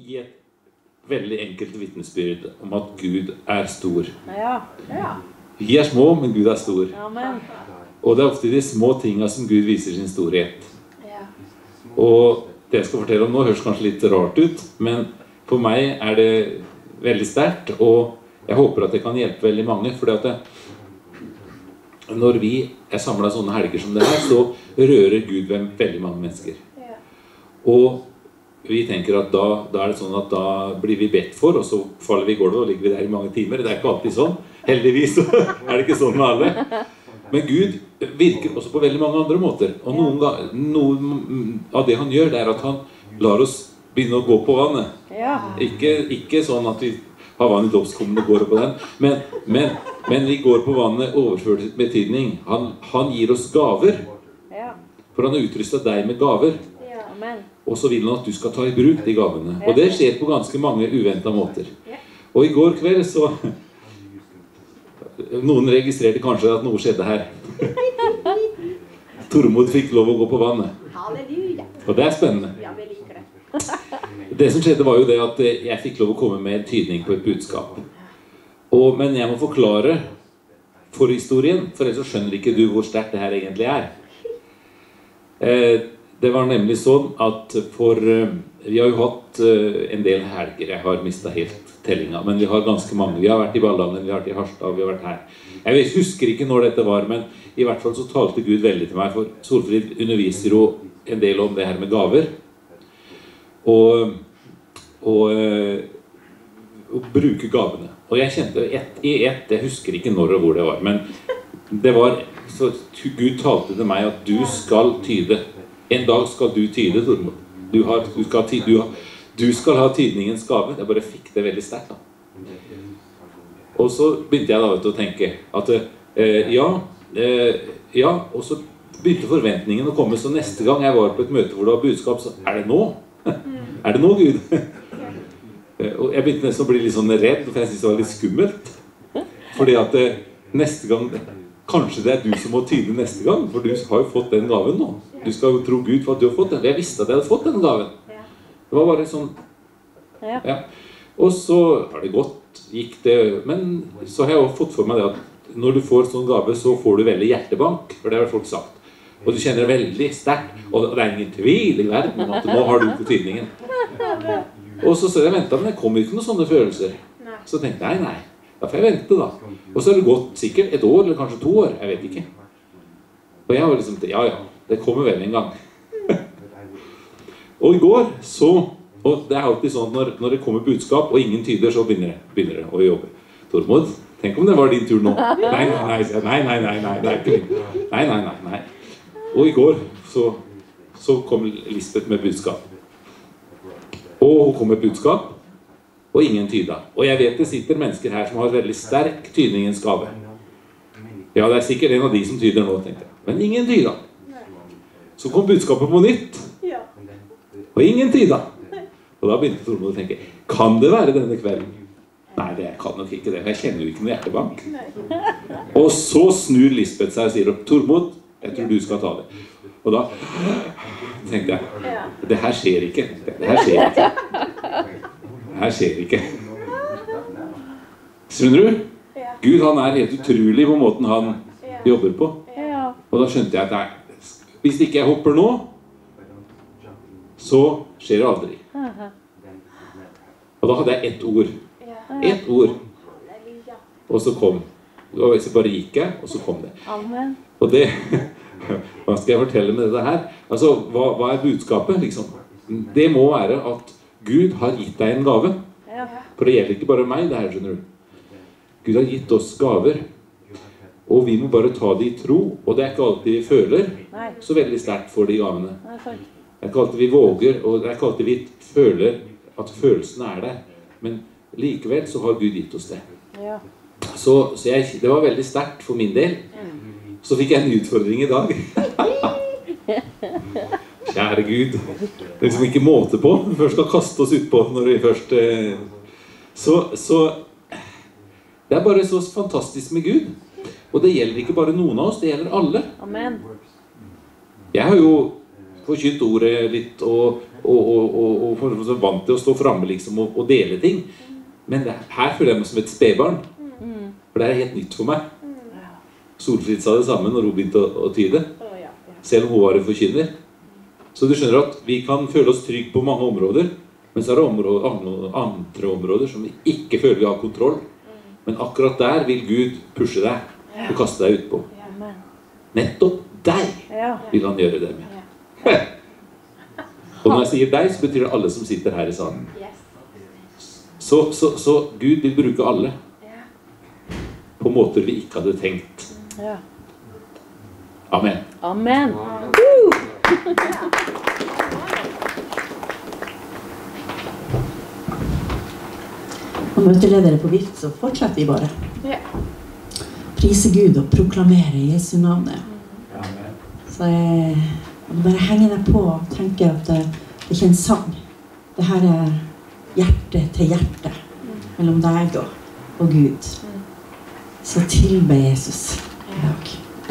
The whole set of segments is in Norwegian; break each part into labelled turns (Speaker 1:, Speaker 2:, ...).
Speaker 1: gi et veldig enkelt vitnesbyrd om at Gud er stor.
Speaker 2: Ja.
Speaker 1: Vi er små, men Gud er stor.
Speaker 2: Amen.
Speaker 1: Og det er ofte de små tingene som Gud viser sin storhet.
Speaker 2: Ja.
Speaker 1: Og det jeg skal fortelle om nå høres kanskje litt rart ut, men for meg er det veldig sterkt, og jeg håper at det kan hjelpe veldig mange, fordi at når vi er samlet sånne helger som det her, så rører Gud ved veldig mange mennesker.
Speaker 2: Ja.
Speaker 1: Og vi tenker at da er det sånn at da blir vi bedt for, og så faller vi i gulvet og ligger vi der i mange timer. Det er ikke alltid sånn. Heldigvis er det ikke sånn med alle. Men Gud virker også på veldig mange andre måter. Og noe av det han gjør, det er at han lar oss begynne å gå på vannet.
Speaker 2: Ja.
Speaker 1: Ikke sånn at vi har vann i dåpskummen og går på den, men vi går på vannet overført betydning. Han gir oss gaver,
Speaker 2: Ja.
Speaker 1: for han har utrustet deg med gaver.
Speaker 2: Ja. Amen.
Speaker 1: Og så vil han at du skal ta i bruk de gavene. Og det skjer på ganske mange uventet måter. Og i går kveld så... Noen registrerte kanskje at noe skjedde her. Tormod fikk lov å gå på vannet.
Speaker 2: Halleluja.
Speaker 1: Og det er spennende.
Speaker 2: Ja, vi liker det.
Speaker 1: Det som skjedde var jo det at jeg fikk lov å komme med en tydning på et budskap. Men jeg må forklare forhistorien, for ellers så skjønner ikke du hvor sterkt det her egentlig er. Det var nemlig sånn at vi har jo hatt en del helger. Jeg har mistet helt tellinga, men vi har ganske mange. Vi har vært i Ballangen, vi har vært i Harstad, vi har vært her. Jeg husker ikke når dette var, men i hvert fall så talte Gud veldig til meg, for Solfrid underviser jo en del om det her med gaver. Og bruke gavene. Og jeg kjente jeg husker ikke når og hvor det var, men det var, så Gud talte til meg at du skal tyde. En dag skal du tyde, Tormod. Du skal ha tydningens gave. Jeg bare fikk det veldig sterkt da. Og så begynte jeg da å tenke at og så begynte forventningen å komme. Så neste gang jeg var på et møte hvor det var budskap, så er det nå? Er det nå, Gud? Og jeg begynte nesten å bli litt sånn redd, for jeg synes det var litt skummelt. Fordi at neste gang, kanskje det er du som må tyde neste gang, for du har jo fått den gaven nå. Du skal jo tro Gud for at du har fått den. Jeg visste at jeg hadde fått den gaven. Det var bare sånn. Ja. Og så har det gått, gikk det, men så har jeg også fått for meg det at når du får sånn gave, så får du veldig hjertebank, for det har folk sagt. Og du kjenner det veldig sterkt, og det er ingen tvil i verden om at nå har du på tydningen. Og så jeg ventet, men det kom ikke noen sånne følelser. Så tenkte jeg, nei, da får jeg vente da. Og så har det gått sikkert et år, eller kanskje 2 år, jeg vet ikke. Og jeg var liksom, ja, det kommer vel en gang. Og i går så, og det er alltid sånn når det kommer budskap og ingen tyder, så begynner det å jobbe. Tormod, tenk om det var din tur nå. Nei. Og i går så kom Lisbeth med budskap. Og hun kom med budskap, og ingen tyda. Og jeg vet det sitter mennesker her som har veldig sterk tydningens gave. Ja, det er sikkert en av de som tyder nå, tenkte jeg. Men ingen tyda. Så kom budskapet på nytt. Og ingen tyda. Og da begynte Tormod å tenke, kan det være denne kvelden? Nei, det kan nok ikke det. Jeg kjenner jo ikke noe hjertebank. Og så snur Lisbeth seg og sier, Tormod, jeg tror du skal ta det. Og da tenkte jeg, det her skjer ikke. Det her skjer ikke. Skjønner du? Gud, han er helt utrolig på måten han jobber på. Og da skjønte jeg at hvis ikke jeg hopper nå, så skjer det aldri. Og da hadde jeg ett ord. Og så kom. Og så bare gikk jeg, og så kom det. Og det, hva skal jeg fortelle med dette her? Altså, hva er budskapet, liksom? Det må være at Gud har gitt deg en gave. For det gjelder ikke bare meg, det her, skjønner du. Gud har gitt oss gaver. Og vi må bare ta det i tro. Og det er ikke alltid vi føler så veldig sterkt for de gavene. Det er ikke alltid vi våger, og det er ikke alltid vi føler at følelsene er der. Men likevel så har Gud gitt oss det. Så det var veldig sterkt for min del. Så fikk jeg en utfordring i dag. Kjære Gud. Det er liksom ikke måte på. Vi først skal kaste oss ut på når vi først... Så det er bare så fantastisk med Gud. Og det gjelder ikke bare noen av oss, det gjelder alle.
Speaker 2: Amen.
Speaker 1: Jeg har jo forkynt ordet litt, og og så vant til å stå fremme liksom, og dele ting. Men her føler jeg meg som et spedbarn. For det helt nytt for meg. Solfrid sa det samme når hun begynte å tyde. Selv om hun var en forkynner. Så du skjønner at vi kan føle oss trygg på mange områder, men så det andre områder som vi ikke føler vi har kontroll. Men akkurat der vil Gud pushe deg og kaste deg ut på. Nettopp deg vil han gjøre det med. Og når jeg sier deg, så betyr det alle som sitter her i salen. Så Gud vil bruke alle på måter vi ikke hadde tenkt. Amen.
Speaker 2: Amen.
Speaker 3: Og møteledere på Vift, så fortsetter vi bare. Prise Gud og proklamere Jesu navnet. Så jeg bare henger deg på og tenker at det ikke en sang. Det her hjerte til hjerte mellom deg og Gud. Så tilbe Jesus i dag.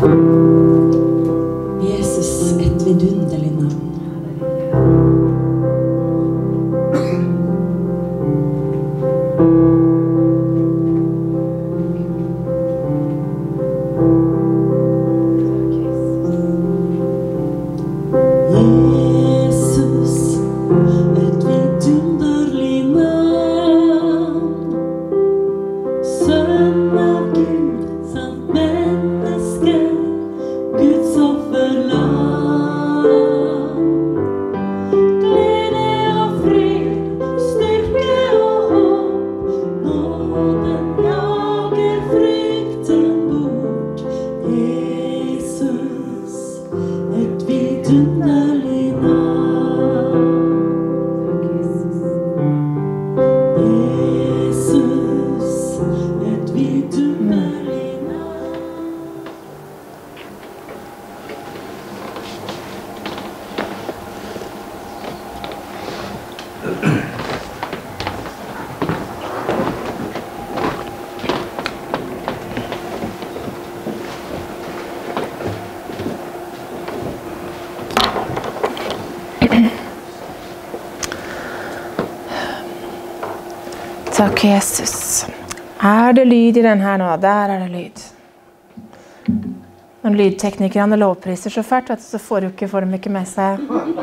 Speaker 3: Jesus, et vidunderlig navn.
Speaker 4: Takk, Jesus. Det lyd i den her nå? Der det lyd. Når lydteknikerne lovpriser så fælt, vet du, så får de ikke med seg.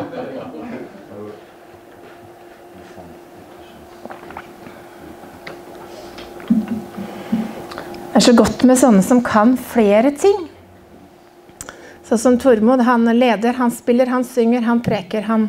Speaker 4: Det så godt med sånne som kan flere ting. Så som Tormod, han leder, han spiller, han synger, han preker, han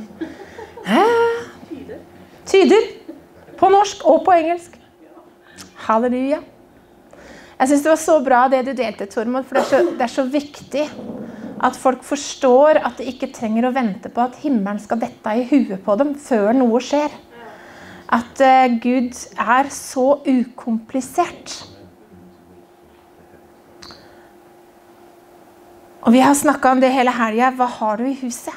Speaker 4: tyder. På norsk og på engelsk. Halleluja. Jeg synes det var så bra det du delte, Tormod, for det så viktig at folk forstår at de ikke trenger å vente på at himmelen skal dette i huet på dem før noe skjer. At Gud så ukomplisert. Og vi har snakket om det hele helgen. Hva har du i huset?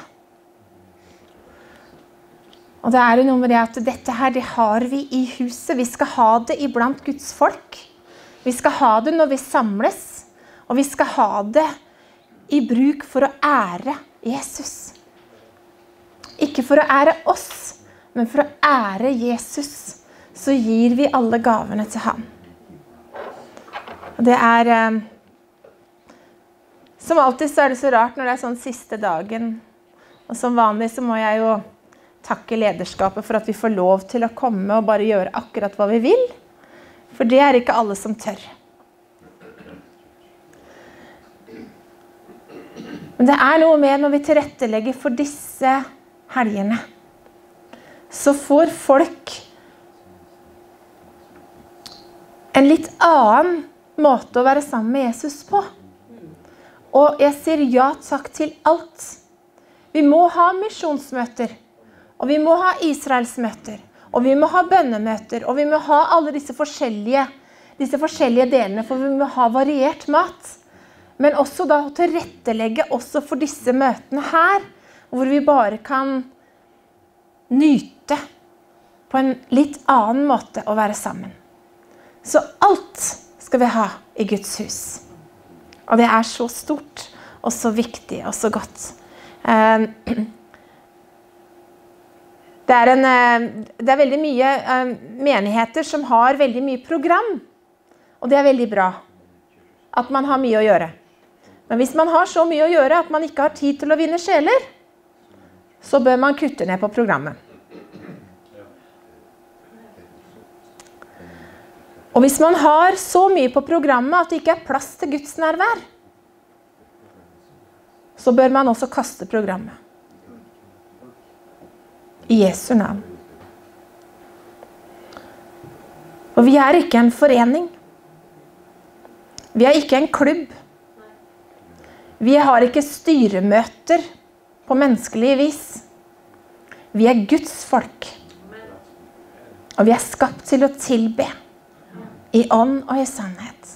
Speaker 4: Og det jo noe med det at dette her, det har vi i huset. Vi skal ha det iblant Guds folk. Vi skal ha det når vi samles. Og vi skal ha det i bruk for å ære Jesus. Ikke for å ære oss, men for å ære Jesus. Så gir vi alle gavene til ham. Og det som alltid så det så rart når det sånn siste dagen. Og som vanlig så må jeg jo takke lederskapet for at vi får lov til å komme og bare gjøre akkurat hva vi vil. For det ikke alle som tør. Men det noe med når vi tilrettelegger for disse helgene. Så får folk en litt annen måte å være sammen med Jesus på. Og jeg sier ja takk til alt. Vi må ha misjonsmøter. Og vi må ha Israelsmøter, og vi må ha bønnemøter, og vi må ha alle disse forskjellige delene, for vi må ha variert mat. Men også da tilrettelegge også for disse møtene her, hvor vi bare kan nyte på en litt annen måte å være sammen. Så alt skal vi ha i Guds hus. Og det så stort, og så viktig, og så godt. Det er veldig mye menigheter som har veldig mye program, og det er veldig bra at man har mye å gjøre. Men hvis man har så mye å gjøre at man ikke har tid til å vinne sjeler, så bør man kutte ned på programmet. Og hvis man har så mye på programmet at det ikke er plass til Guds nærvær, så bør man også kaste programmet. I Jesu navn. Og vi er ikke en forening. Vi er ikke en klubb. Vi har ikke styremøter på menneskelig vis. Vi er Guds folk. Og vi er skapt til å tilbe i ånd og i sannhet.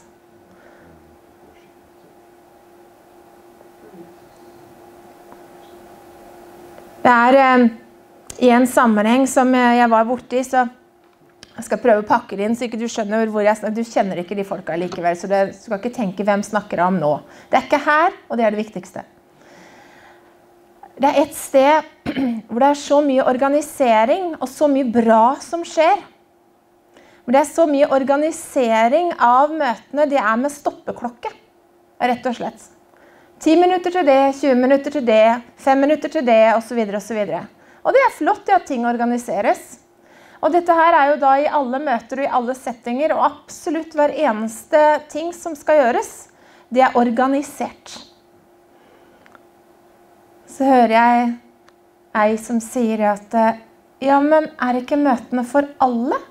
Speaker 4: Det er i en sammenheng som jeg var borte i, så jeg skal prøve å pakke det inn, så ikke du skjønner hvor jeg snakker. Du kjenner ikke de folka likevel, så du skal ikke tenke hvem snakker om nå. Det er ikke her, og det er det viktigste. Det er et sted hvor det er så mye organisering, og så mye bra som skjer. Men det er så mye organisering av møtene, det er med stoppeklokke, rett og slett. 10 minutter til det, 20 minutter til det, 5 minutter til det, og så videre, og så videre. Og det er flott at ting organiseres. Og dette her er jo da i alle møter og i alle settinger, og absolutt hver eneste ting som skal gjøres, det er organisert. Så hører jeg ei som sier at, ja, men er ikke møtene for alle?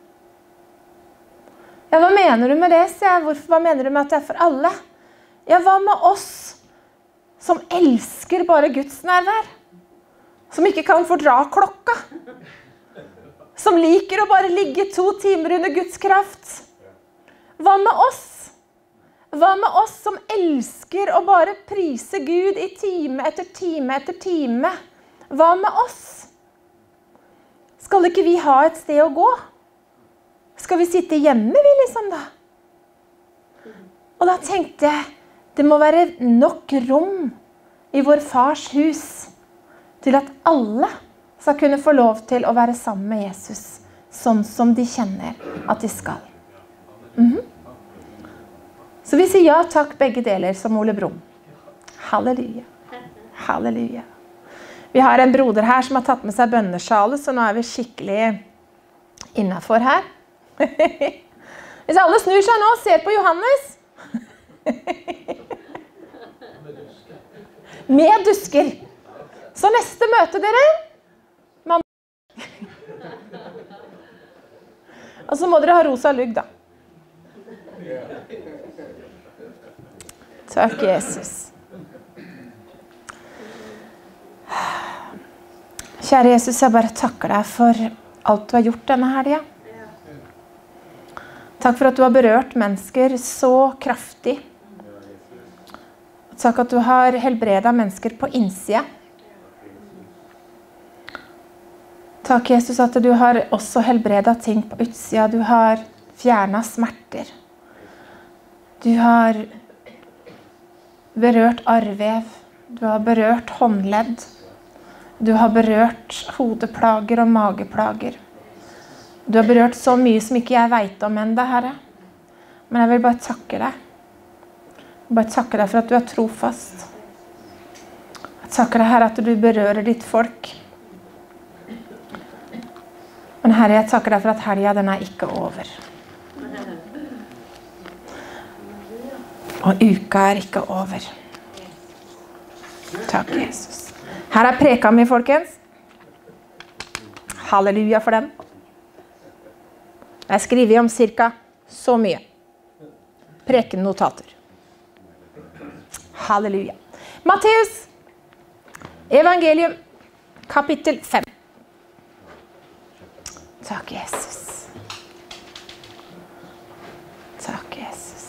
Speaker 4: Ja, hva mener du med det, sier jeg. Hva mener du med at det er for alle? Ja, hva med oss som elsker bare Guds nærvær? Som ikke kan fordra klokka? Som liker å bare ligge 2 timer under Guds kraft? Hva med oss? Hva med oss som elsker å bare prise Gud i time etter time etter time? Hva med oss? Skal ikke vi ha et sted å gå? Skal vi sitte hjemme, vi liksom da? Og da tenkte jeg, det må være nok rom i vår fars hus til at alle skal kunne få lov til å være sammen med Jesus, sånn som de kjenner at de skal. Så vi sier ja takk begge deler, som Ole Brumm. Halleluja. Halleluja. Vi har en broder her som har tatt med seg bønnesjalet, så nå er vi skikkelig innenfor her. Hvis alle snur seg nå og ser på Johannes. Med dusker. Så neste møte dere. Og så må dere ha rosa lugg da. Takk, Jesus. Kjære Jesus, jeg bare takker deg for alt du har gjort denne helgen. Takk for at du har berørt mennesker så kraftig. Takk at du har helbredet mennesker på innsida. Takk, Jesus, at du har også helbredet ting på utsida. Du har fjernet smerter. Du har berørt arrvev. Du har berørt håndledd. Du har berørt hodeplager og mageplager. Du har berørt så mye som ikke jeg vet om enda, Herre. Men jeg vil bare takke deg. Bare takke deg for at du er trofast. Jeg takker deg, Herre, at du berører ditt folk. Men Herre, jeg takker deg for at helgen den er ikke over. Og uka er ikke over. Takk, Jesus. Her er preka mi, folkens. Halleluja for dem. Jeg skriver om cirka så mye. Prekennotater. Halleluja. Matteus, evangelium, kapittel 5. Takk, Jesus. Takk, Jesus.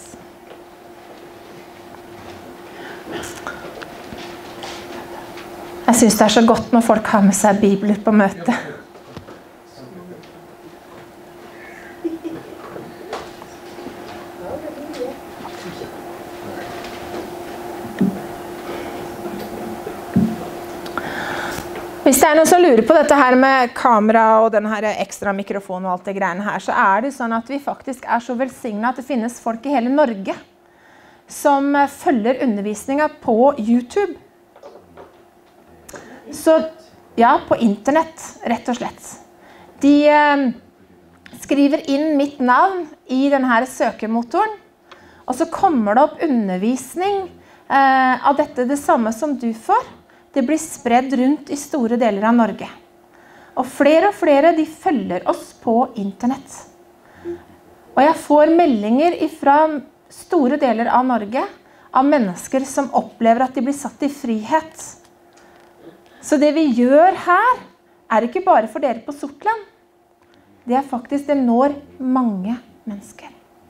Speaker 4: Jeg synes det er så godt når folk har med seg bibler på møte. Hvis det det noen som lurer på dette her med kamera og denne her ekstra mikrofon og alt det greiene her, så det sånn at vi faktisk så velsignet at det finnes folk i hele Norge som følger undervisningen på YouTube. Så, ja, på internett, rett og slett. De skriver inn mitt navn i denne søkemotoren, og så kommer det opp undervisning av dette, det samme som du får. Det blir spredd rundt i store deler av Norge. Og flere de følger oss på internett. Og jeg får meldinger fra store deler av Norge av mennesker som opplever at de blir satt i frihet. Så det vi gjør her ikke bare for dere på Sortland. Det faktisk, det når mange mennesker.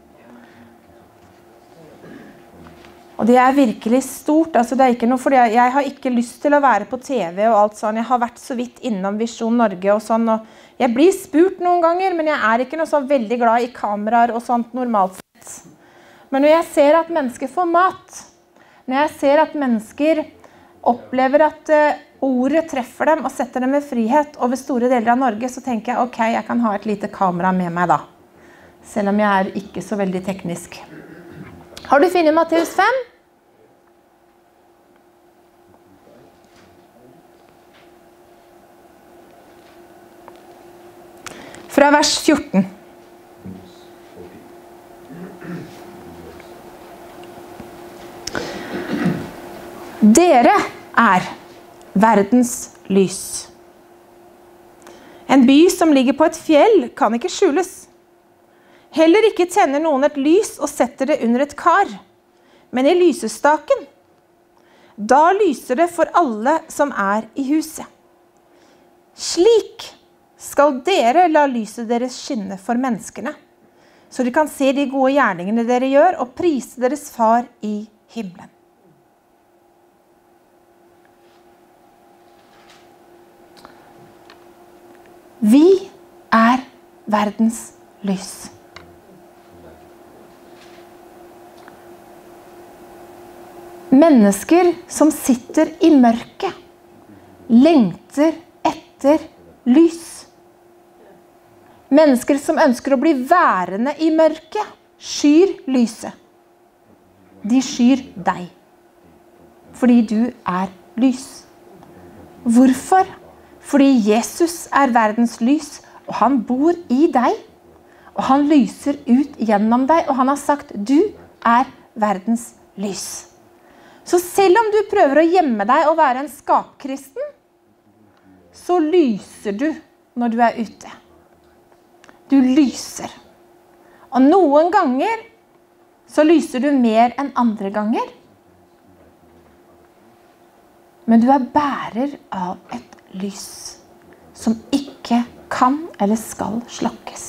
Speaker 4: Og det virkelig stort, altså det ikke noe, fordi jeg har ikke lyst til å være på TV og alt sånn. Jeg har vært så vidt innom Visjon Norge og sånn, og jeg blir spurt noen ganger, men jeg ikke noe så veldig glad i kameraer og sånt normalt sett. Men når jeg ser at mennesker får mat, når jeg ser at mennesker opplever at ordet treffer dem og setter dem med frihet over store deler av Norge, så tenker jeg, ok, jeg kan ha et lite kamera med meg da. Selv om jeg ikke så veldig teknisk. Har du funnet Matteus 5? Fra vers 14. Dere verdens lys. En by som ligger på et fjell kan ikke skjules. Heller ikke tenner noen et lys og setter det under et kar, men i lysestaken. Da lyser det for alle som i huset. Slik skal dere la lyset deres skinne for menneskene, så de kan se de gode gjerningene dere gjør og prise deres far i himmelen. Vi verdens lys. Mennesker som sitter i mørket, lengter etter lys. Mennesker som ønsker å bli værende i mørket, skyr lyset. De skyr deg, fordi du lys. Hvorfor? Fordi Jesus verdens lys, og han bor i deg, og han lyser ut gjennom deg, og han har sagt, du verdens lys. Så selv om du prøver å gjemme deg og være en skapkristen, så lyser du når du ute. Du lyser. Og noen ganger så lyser du mer enn andre ganger. Men du bærer av et lys som ikke kan eller skal slokkes.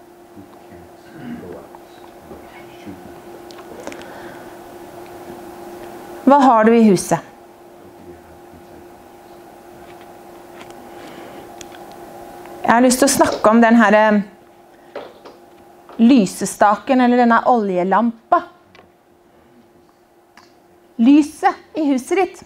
Speaker 4: Hva har du i huset? Jeg har lyst til å snakke om denne lysestaken, eller denne oljelampa. Lyset i huset ditt.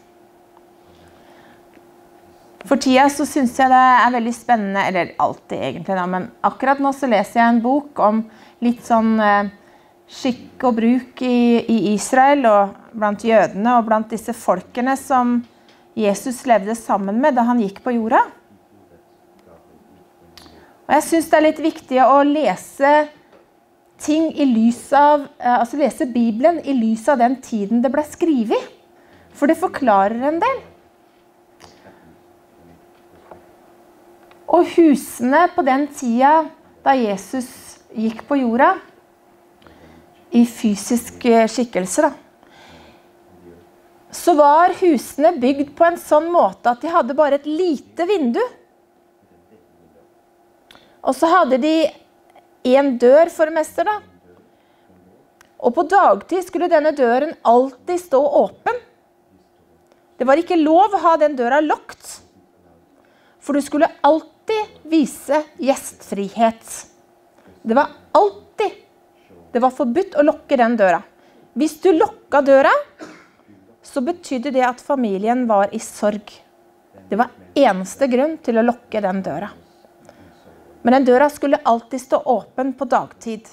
Speaker 4: For tida så synes jeg det veldig spennende, eller alltid egentlig da, men akkurat nå så leser jeg en bok om litt sånn skikk og bruk i Israel, og blant jødene, og blant disse folkene som Jesus levde sammen med da han gikk på jorda. Og jeg synes det litt viktig å lese ting i lys av, altså lese Bibelen i lys av den tiden det ble skrevet, for det forklarer en del. Og husene på den tida da Jesus gikk på jorda, i fysisk skikkelse da, så var husene bygd på en sånn måte at de hadde bare et lite vindu. Og så hadde de en dør for det meste da. Og på dagtid skulle denne døren alltid stå åpen. Det var ikke lov å ha den døra lukket, for du skulle alltid vise gjestfrihet. Det var alltid. Det var forbudt å lukke den døra. Hvis du lukket døra, så betydde det at familien var i sorg. Det var eneste grunn til å lukke den døra. Men den døra skulle alltid stå åpen på dagtid.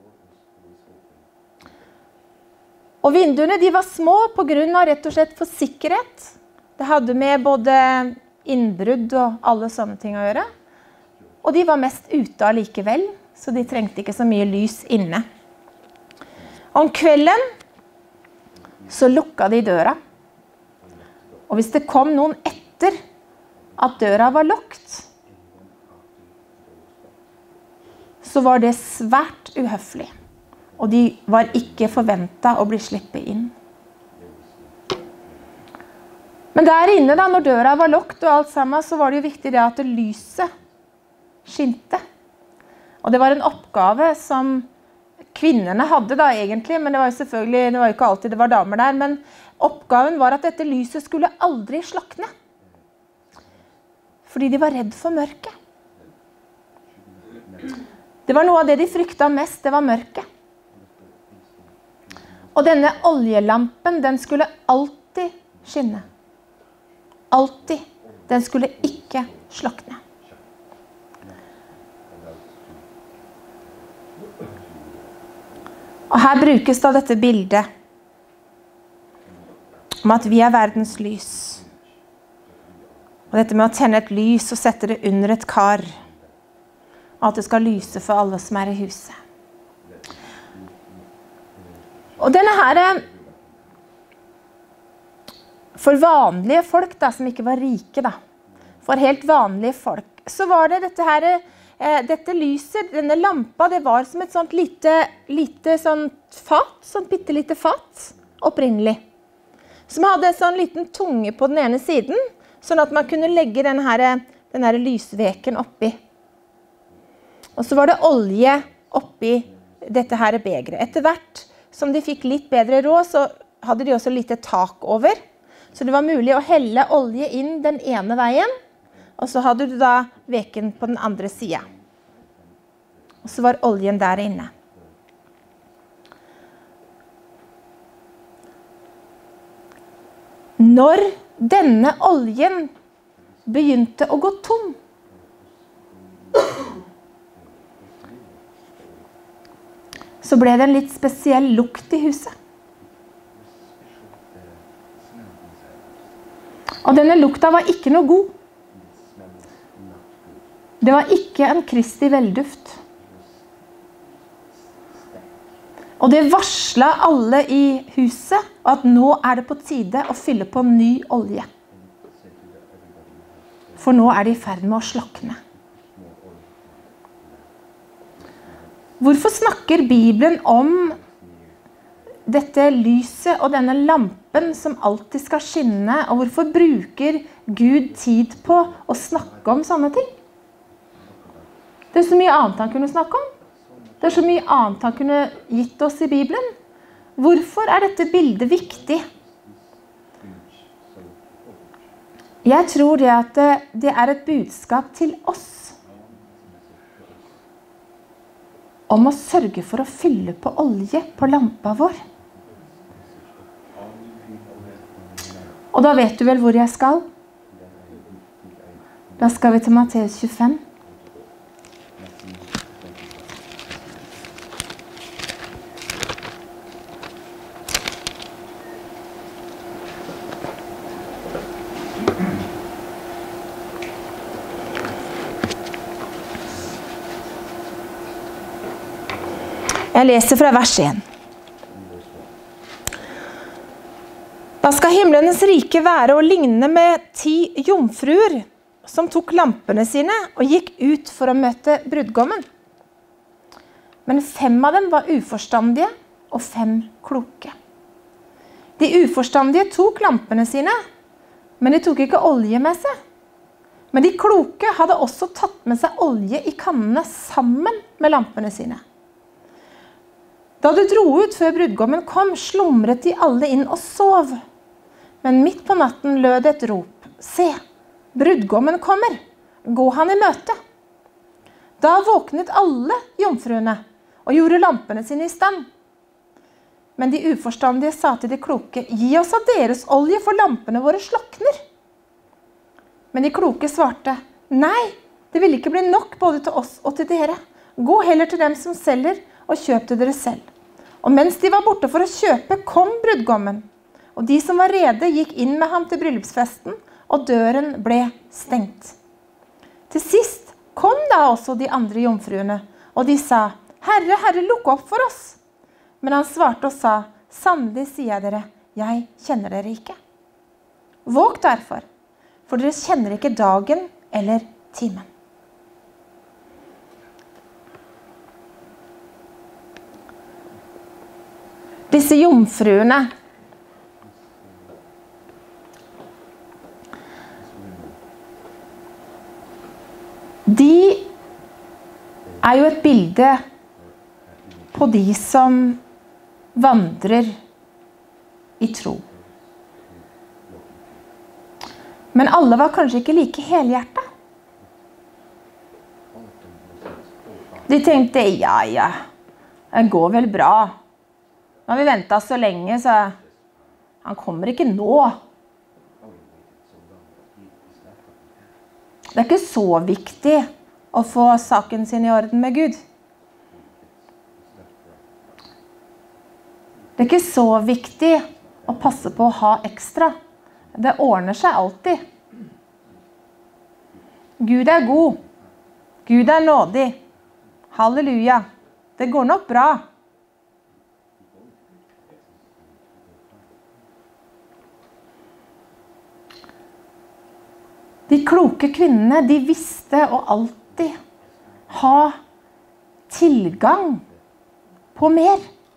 Speaker 4: Og vinduene de var små på grunn av rett og slett for sikkerhet. Det hadde med både innbrudd og alle sånne ting å gjøre. Og de var mest ute allikevel, så de trengte ikke så mye lys inne. Om kvelden så lukket de døra. Og hvis det kom noen etter at døra var lukket, så var det svært uhøflig. Og de var ikke forventet å bli slippet inn. Men der inne da, når døra var lukket og alt sammen, så var det jo viktig det at lyset skinte. Og det var en oppgave som kvinnene hadde da egentlig, men det var jo selvfølgelig, det var jo ikke alltid det var damer der, men oppgaven var at dette lyset skulle aldri slokne. Fordi de var redd for mørket. Det var noe av det de fryktet mest, det var mørket. Og denne oljelampen, den skulle alltid skinne. Alltid. Den skulle ikke slokne. Og her brukes da dette bildet om at vi er verdens lys. Og dette med å tenne et lys og sette det under et kar. Og at det skal lyse for alle som er i huset. Og denne her, for vanlige folk da, som ikke var rike da, for helt vanlige folk, så var det dette her, dette lyset, denne lampa, det var som et sånt lite sånt fat, sånt bittelite fat, opprinnelig. Som hadde en sånn liten tunge på den ene siden, sånn at man kunne legge den her lysveken oppi. Og så var det olje oppi dette her begeret. Etter hvert som de fikk litt bedre råd, så hadde de også litt tak over. Så det var mulig å helle olje inn den ene veien, og så hadde du da veken på den andre siden. Og så var oljen der inne. Når denne oljen begynte å gå tom, så ble det en litt spesiell lukt i huset. Og denne lukta var ikke noe god. Det var ikke en Kristi velduft. Og det varslet alle i huset at nå er det på tide å fylle på ny olje. For nå er det i ferd med å slokne. Hvorfor snakker Bibelen om dette lyset og denne lampen som alltid skal skinne, og hvorfor bruker Gud tid på å snakke om sånne ting? Det er så mye annet han kunne snakke om. Det er så mye annet han kunne gitt oss i Bibelen. Hvorfor er dette bildet viktig? Jeg tror det at det er et budskap til oss om å sørge for å fylle på olje på lampa vår. Og da vet du vel hvor jeg skal? Da skal vi til Matteus 25. Jeg leser fra vers 1. Da skal himlenes rike være å ligne med 10 jomfruer som tok lampene sine og gikk ut for å møte brudgommen. Men 5 av dem var uforstandige og 5 kloke. De uforstandige tok lampene sine, men de tok ikke olje med seg. Men de kloke hadde også tatt med seg olje i kannene sammen med lampene sine. Da du dro ut før brudgommen kom, slumret de alle inn og sov. Men midt på natten lød et rop. Se, brudgommen kommer. Gå han i møte. Da våknet alle jomfruene og gjorde lampene sine i stand. Men de uforstandige sa til de kloke, gi oss av deres olje, for lampene våre slokner. Men de kloke svarte, nei, det vil ikke bli nok både til oss og til dere. Gå heller til dem som selger, og kjøp til dere selv. Og mens de var borte for å kjøpe, kom brudgommen. Og de som var rede gikk inn med ham til bryllupsfesten, og døren ble stengt. Til sist kom da også de andre jomfruene, og de sa, Herre, Herre, lukk opp for oss. Men han svarte og sa, sannelig sier jeg dere, jeg kjenner dere ikke. Våg derfor, for dere kjenner ikke dagen eller timen. Disse jomfruene, de er jo et bilde på de som vandrer i tro. Men alle var kanskje ikke like helhjertet. De tenkte, ja, det går vel bra. Nå har vi ventet så lenge, så han kommer ikke nå. Det er ikke så viktig å få saken sin i orden med Gud. Det er ikke så viktig å passe på å ha ekstra. Det ordner seg alltid. Gud er god. Gud er nådig. Halleluja. Det går nok bra. De kloke kvinnene, de visste å alltid ha tilgang på mer.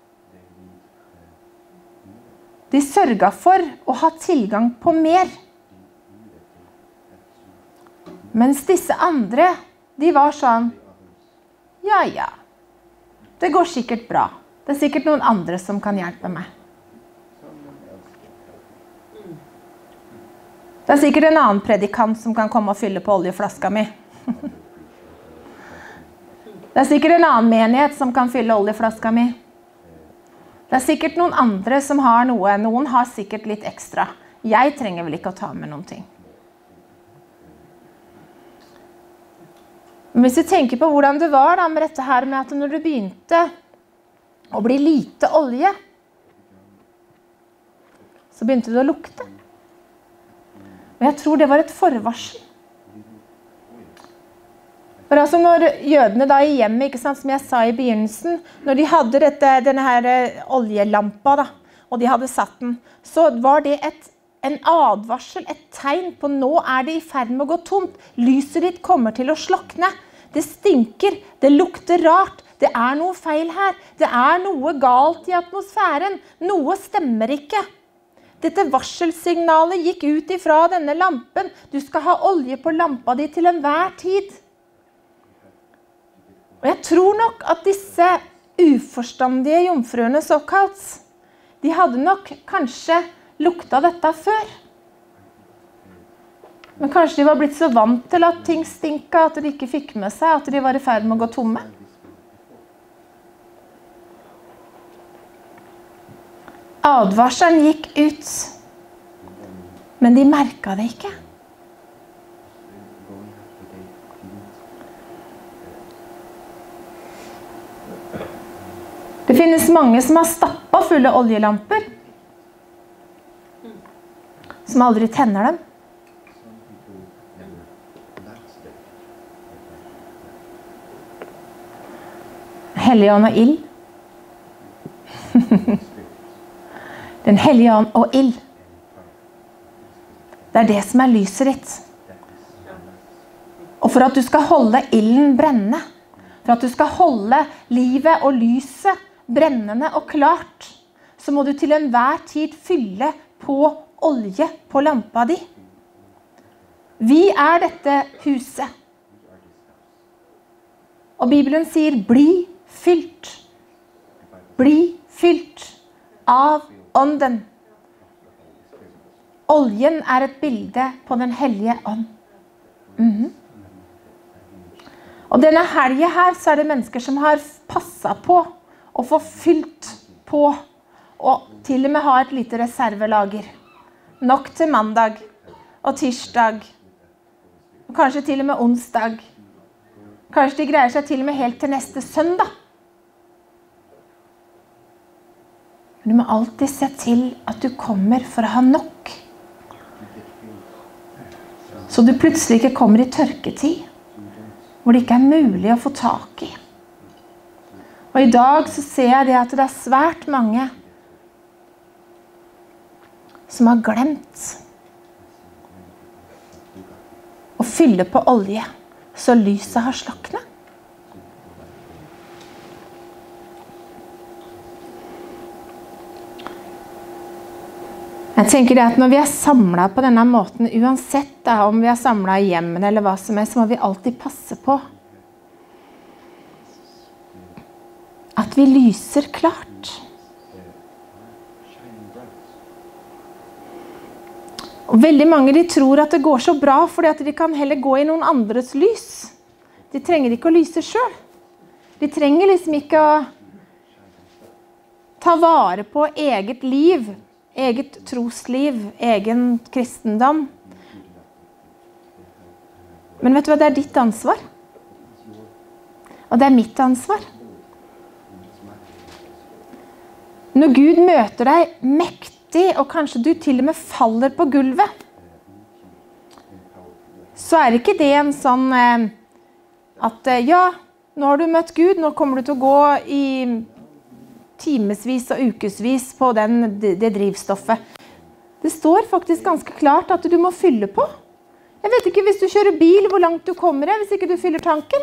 Speaker 4: De sørget for å ha tilgang på mer. Mens disse andre, de var sånn, ja, det går sikkert bra. Det er sikkert noen andre som kan hjelpe meg. Det er sikkert en annen predikant som kan komme og fylle på oljeflaska mi. Det er sikkert en annen menighet som kan fylle oljeflaska mi. Det er sikkert noen andre som har noe. Noen har sikkert litt ekstra. Jeg trenger vel ikke å ta med noen ting. Men hvis du tenker på hvordan det var da med dette her med at når du begynte å bli lite olje, så begynte du å lukte. Og jeg tror det var et forvarsel. For altså når jødene da i hjemmet, ikke sant, som jeg sa i begynnelsen, når de hadde denne her oljelampa da, og de hadde satt den, så var det en advarsel, et tegn på nå er det i ferd med å gå tomt. Lyset ditt kommer til å slokne. Det stinker, det lukter rart, det er noe feil her. Det er noe galt i atmosfæren, noe stemmer ikke. Dette varselsignalet gikk ut ifra denne lampen. Du skal ha olje på lampa di til enhver tid. Og jeg tror nok at disse uforstandige jomfruene såkalt, de hadde nok kanskje lukta dette før. Men kanskje de var blitt så vant til at ting stinket, at de ikke fikk med seg, at de var i ferd med å gå tomme. Advarselen gikk ut, men de merket det ikke. Det finnes mange som har stappet fulle oljelamper, som aldri tenner dem. Helligånd og ild. Den hellige ånd og ild. Det er det som er lyset ditt. Og for at du skal holde ilden brennende, for at du skal holde livet og lyset brennende og klart, så må du til enhver tid fylle på olje på lampa di. Vi er dette huset. Og Bibelen sier, bli fylt. Bli fylt av ånden. Oljen er et bilde på den hellige ånd. Og denne helgen her, så er det mennesker som har passet på å få fylt på, og til og med ha et lite reservelager. Nok til mandag og tirsdag Og kanskje til og med onsdag. Kanskje de greier seg til og med helt til neste søndag. Men du må alltid se til at du kommer for å ha nok. Så du plutselig ikke kommer i tørketid, hvor det ikke er mulig å få tak i. Og i dag så ser jeg det at det er svært mange som har glemt å fylle på olje, så lyset har sloknet. Jeg tenker det at når vi er samlet på denne måten, uansett da, om vi er samlet i hjemmen eller hva som er, så må vi alltid passe på at vi lyser klart. Og veldig mange de tror at det går så bra fordi at de kan heller gå i noen andres lys. De trenger ikke å lyse selv. De trenger liksom ikke å ta vare på eget liv, eget trosliv, egen kristendom. Men vet du hva, det er ditt ansvar. Og det er mitt ansvar. Når Gud møter deg mektig, og kanskje du til og med faller på gulvet, så er ikke det en sånn at ja, nå har du møtt Gud, nå kommer du til å gå i timesvis og ukesvis på det drivstoffet. Det står faktisk ganske klart at du må fylle på. Jeg vet ikke, hvis du kjører bil, hvor langt du kommer hvis ikke du fyller tanken.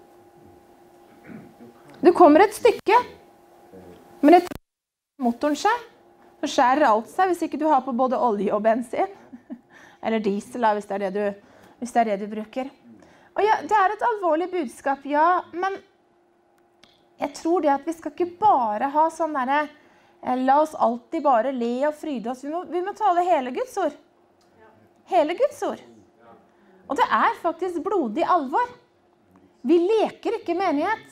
Speaker 4: Du kommer et stykke, men et motoren seg, så skjærer alt seg hvis ikke du har på både olje og bensin. Eller diesel, hvis det er det du bruker. Og ja, det er et alvorlig budskap, ja, men jeg tror det at vi skal ikke bare ha sånn der, la oss alltid bare le og fryde oss. Vi må tale hele Guds ord. Hele Guds ord. Og det er faktisk blodig alvor. Vi leker ikke menighet.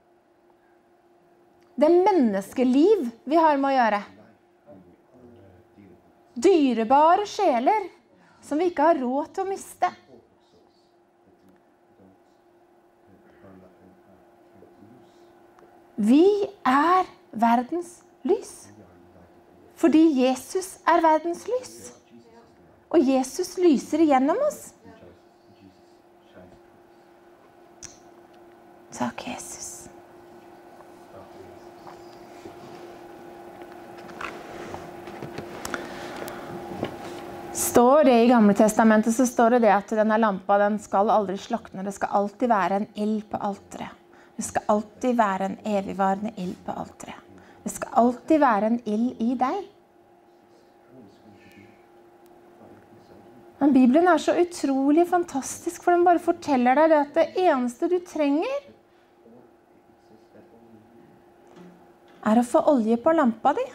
Speaker 4: Det er menneskeliv vi har med å gjøre. Dyrebare sjeler som vi ikke har råd til å miste. Vi er verdens lys. Fordi Jesus er verdens lys. Og Jesus lyser igjennom oss. Takk, Jesus. Står det i Gamle Testamentet, så står det at denne lampa, den skal aldri slokne. Det skal alltid være en ild på alteret. Det skal alltid være en evigvarende ild på alteret. Det skal alltid være en ild i deg. Men Bibelen er så utrolig fantastisk, for den bare forteller deg at det eneste du trenger er å få olje på lampa di.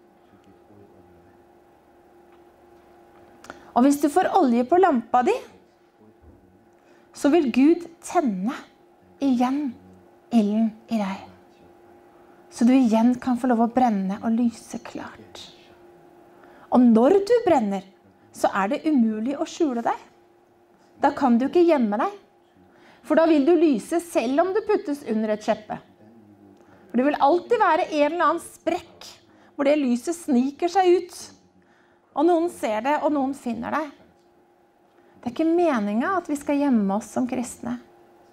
Speaker 4: Og hvis du får olje på lampa di, så vil Gud tenne igjen ilden i deg. Så du igjen kan få lov å brenne og lyse klart. Og når du brenner, så er det umulig å skjule deg. Da kan du ikke gjemme deg. For da vil du lyse selv om du puttes under et kjeppe. For det vil alltid være en eller annen sprekk hvor det lyset sniker seg ut. Og noen ser det, og noen finner deg. Det er ikke meningen at vi skal gjemme oss som kristne.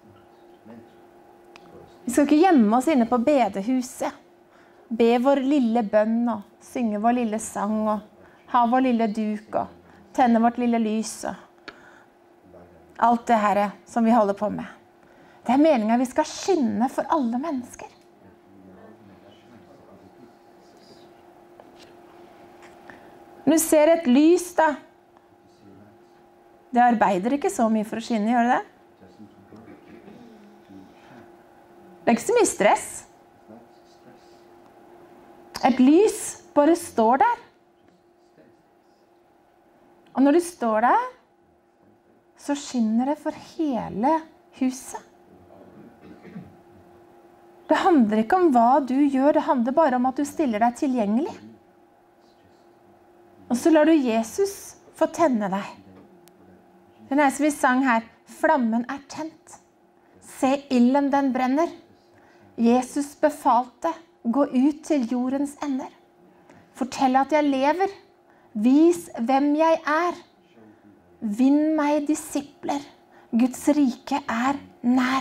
Speaker 4: Vi skal ikke gjemme oss inne på bedehuset, be vår lille bønn og synge vår lille sang og ha vår lille duk og tenne vårt lille lys og alt det her som vi holder på med. Det er meningen at vi skal skinne for alle mennesker. Når du ser et lys da, det arbeider ikke så mye for å skinne, gjør det det? Det er ikke så mye stress. Et lys bare står der. Og når det står der, så skinner det for hele huset. Det handler ikke om hva du gjør, det handler bare om at du stiller deg tilgjengelig. Og så lar du Jesus få tenne deg. Det er som vi sang her, Flammen tent. Se, ilden den brenner. Jesus befalte, gå ut til jordens ender. Fortell at jeg lever. Vis hvem jeg Vinn meg disipler. Guds rike nær.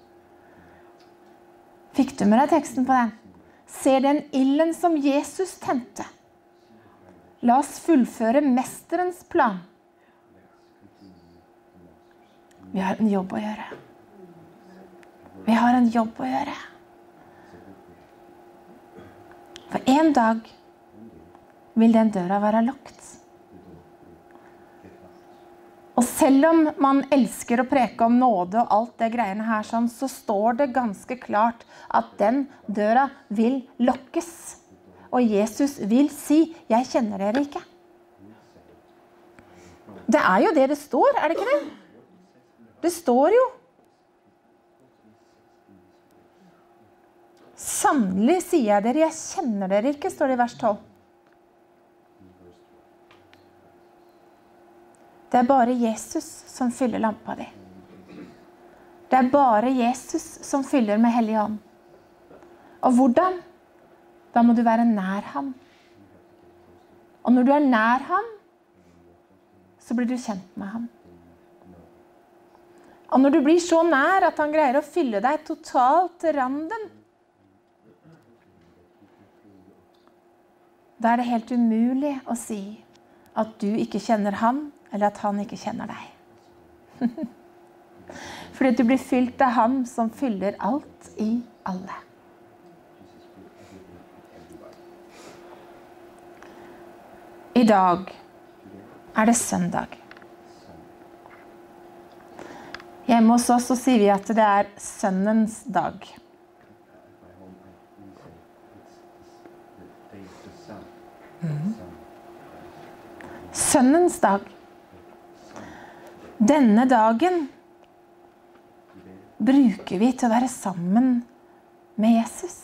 Speaker 4: Fikk du med deg teksten på den? Se den ilden som Jesus tente. La oss fullføre mesterens plan. Vi har en jobb å gjøre. Vi har en jobb å gjøre. For en dag vil den døra være lukket. Og selv om man elsker å preke om nåde og alt det greiene her sånn, så står det ganske klart at den døra vil lukkes. Og Jesus vil si, jeg kjenner dere ikke. Det jo det det står, det ikke det? Det står jo. Sannelig sier jeg dere, jeg kjenner dere ikke, står det i vers 12. Det bare Jesus som fyller lampa di. Det bare Jesus som fyller med Hellig Ånd. Og hvordan? Da må du være nær ham. Og når du nær ham, så blir du kjent med ham. Og når du blir så nær at han greier å fylle deg totalt til randen, da det helt umulig å si at du ikke kjenner ham, eller at han ikke kjenner deg. Fordi du blir fylt av ham som fyller alt i alle. I dag det søndag. Hjemme hos oss så sier vi at det sønnens dag. Sønnens dag. Denne dagen bruker vi til å være sammen med Jesus.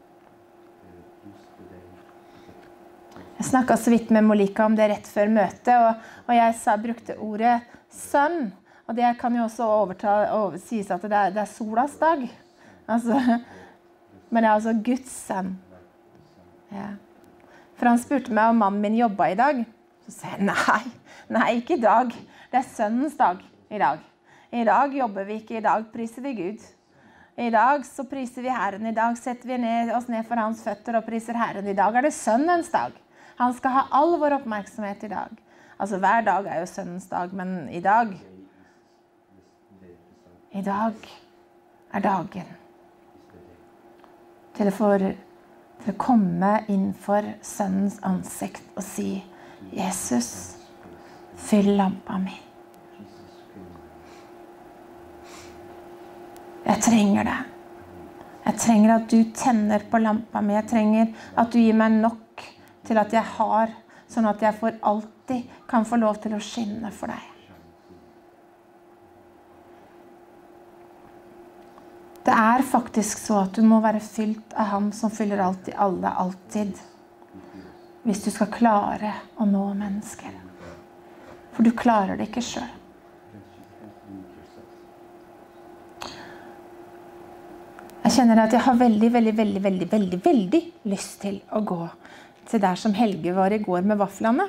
Speaker 4: Jeg snakket så vidt med Molika om det rett før møtet, og jeg brukte ordet sønn, og det kan jo også sies at det solas dag. Altså, men det altså Guds sønn. Ja. For han spurte meg om mannen min jobbet i dag. Så sa jeg, nei, ikke i dag. Det sønnens dag i dag. I dag jobber vi ikke, i dag priser vi Gud. I dag så priser vi Herren, i dag setter vi oss ned for hans føtter og priser Herren. I dag det sønnens dag. Han skal ha all vår oppmerksomhet i dag. Altså hver dag jo sønnens dag, men i dag dagen. Til å komme inn for sønnens ansikt og si, Jesus, fyll lampa mi. Jeg trenger det. Jeg trenger at du tenner på lampa mi. Jeg trenger at du gir meg nok til at jeg har, sånn at jeg for alltid kan få lov til å skinne for deg. Det faktisk så at du må være fylt av ham som fyller alt i alle, alltid. Hvis du skal klare å nå mennesker. For du klarer det ikke selv. Jeg kjenner at jeg har veldig lyst til å gå til der som Helge var i går med vaflene.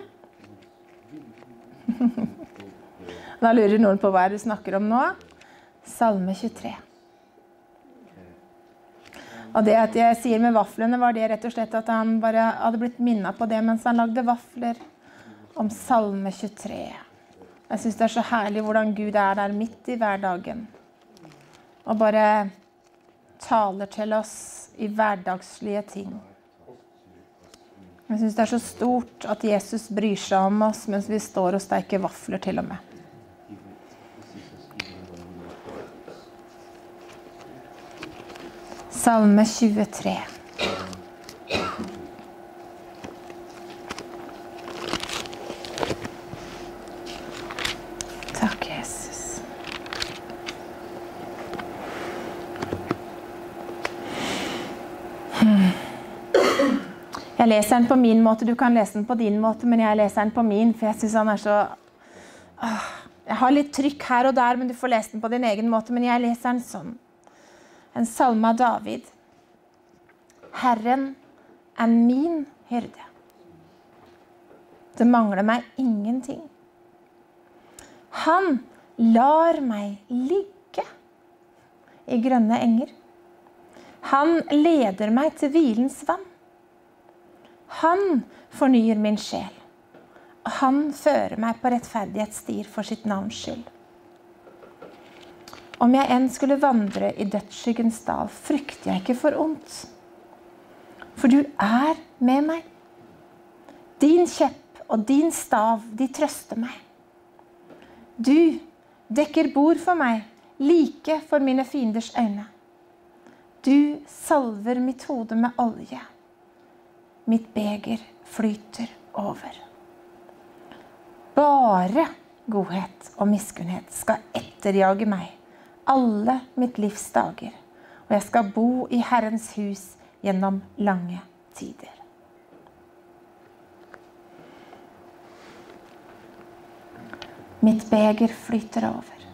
Speaker 4: Da lurer noen på hva du snakker om nå. Salme 23. Og det at jeg sier med vaflene var det rett og slett at han bare hadde blitt minnet på det mens han lagde vafler om Salme 23. Jeg synes det så herlig hvordan Gud der midt i hverdagen. Og bare taler til oss i hverdagslige ting. Jeg synes det så stort at Jesus bryr seg om oss mens vi står og steker vafler til og med. Salme 23. Takk, Jesus. Jeg leser den på min måte, du kan lese den på din måte, men jeg leser den på min, for jeg synes han så... Jeg har litt trykk her og der, men du får lese den på din egen måte. Men jeg leser den sånn. En salme av David. Herren min hyrde. Det mangler meg ingenting. Han lar meg ligge i grønne enger. Han leder meg til hvilens vann. Han fornyer min sjel. Han fører meg på rettferdighetsstier for sitt navns skyld. Om jeg enn skulle vandre i dødsskyggens dal, frykter jeg ikke for ondt. For du med meg. Din kjepp og din stav, de trøster meg. Du dekker bord for meg, like for mine fienders øyne. Du salver mitt hode med olje. Mitt beger flyter over. Bare godhet og miskunnhet skal etterjage meg alle mitt livs dager, og jeg skal bo i Herrens hus gjennom lange tider. Mitt beger flyter over.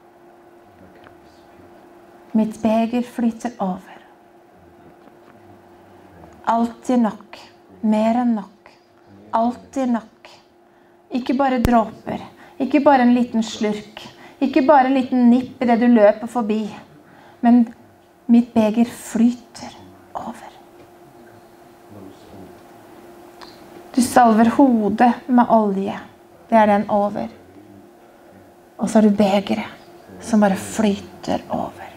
Speaker 4: Mitt beger flyter over. Alltid nok, mer enn nok, alltid nok. Ikke bare dråper, ikke bare en liten slurk, ikke bare en liten nipp i det du løper forbi, men mitt beger flyter over. Du salver hodet med olje, det den over. Og så har du begeret som bare flyter over.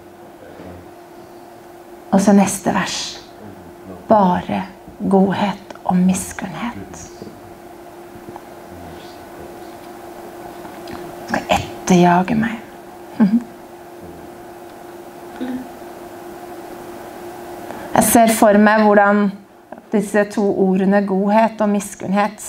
Speaker 4: Og så neste vers. Bare godhet og miskunnhet. Skal etterjage meg. Jeg ser for meg hvordan disse to ordene, godhet og miskunnhet,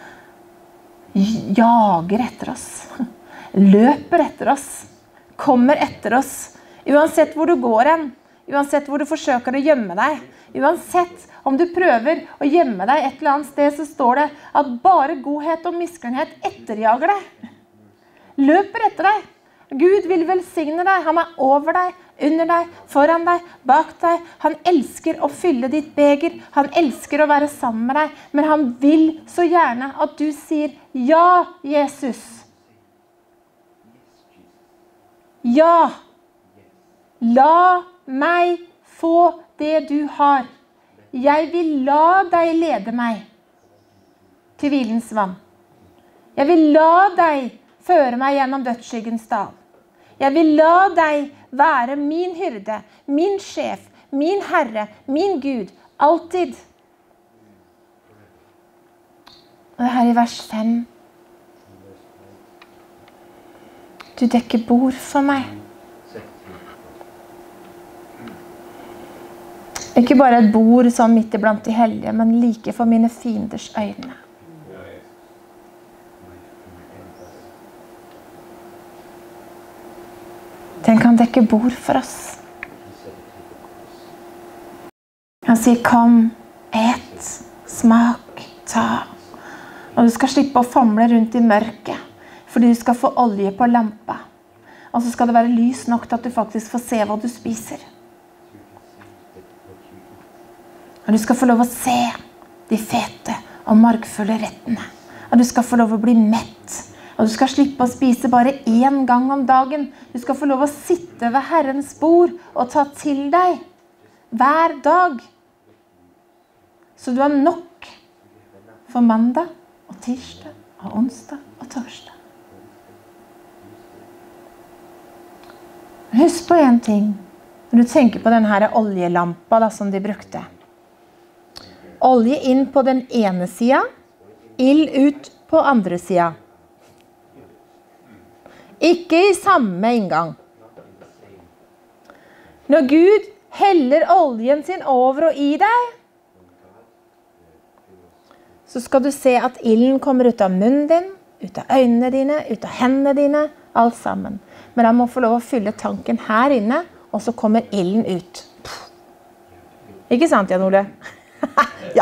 Speaker 4: jager etter oss. Løper etter oss. Kommer etter oss. Uansett hvor du går hen. Uansett hvor du forsøker å gjemme deg. Uansett om du prøver å gjemme deg et eller annet sted, så står det at bare godhet og miskunnhet etterjager deg. Løper etter deg. Gud vil velsigne deg. Han over deg, under deg, foran deg, bak deg. Han elsker å fylle ditt beger. Han elsker å være sammen med deg. Men han vil så gjerne at du sier, ja, Jesus. Ja. La meg få det du har. Jeg vil la deg lede meg til hvilens vann. Jeg vil la deg føre meg gjennom dødsskyggens dal. Jeg vil la deg være min hyrde, min sjef, min herre, min Gud, alltid. Og det her i vers 5. Du dekker bord for meg. Ikke bare et bord som midt iblant de hellige, men like for mine fienders øyne. Den kan dekke bord for oss. Han sier, kom, et, smak, ta. Og du skal slippe å famle rundt i mørket, fordi du skal få olje på lampa. Og så skal det være lys nok til at du faktisk får se hva du spiser. Og du skal få lov å se de fete og margfulle rettene. Og du skal få lov å bli mett. Og du skal slippe å spise bare 1 gang om dagen. Du skal få lov å sitte ved Herrens bord og ta til deg hver dag. Så du har nok for mandag og tirsdag og onsdag og torsdag. Husk på en ting. Når du tenker på denne her oljelampa da, som de brukte. Olje inn på den ene siden, ild ut på andre siden. Ikke i samme inngang. Når Gud heller oljen sin over og i deg, så skal du se at ilden kommer ut av munnen din, ut av øynene dine, ut av hendene dine, alt sammen. Men han må få lov å fylle tanken her inne, og så kommer ilden ut. Ikke sant, Jan Ole? Ja.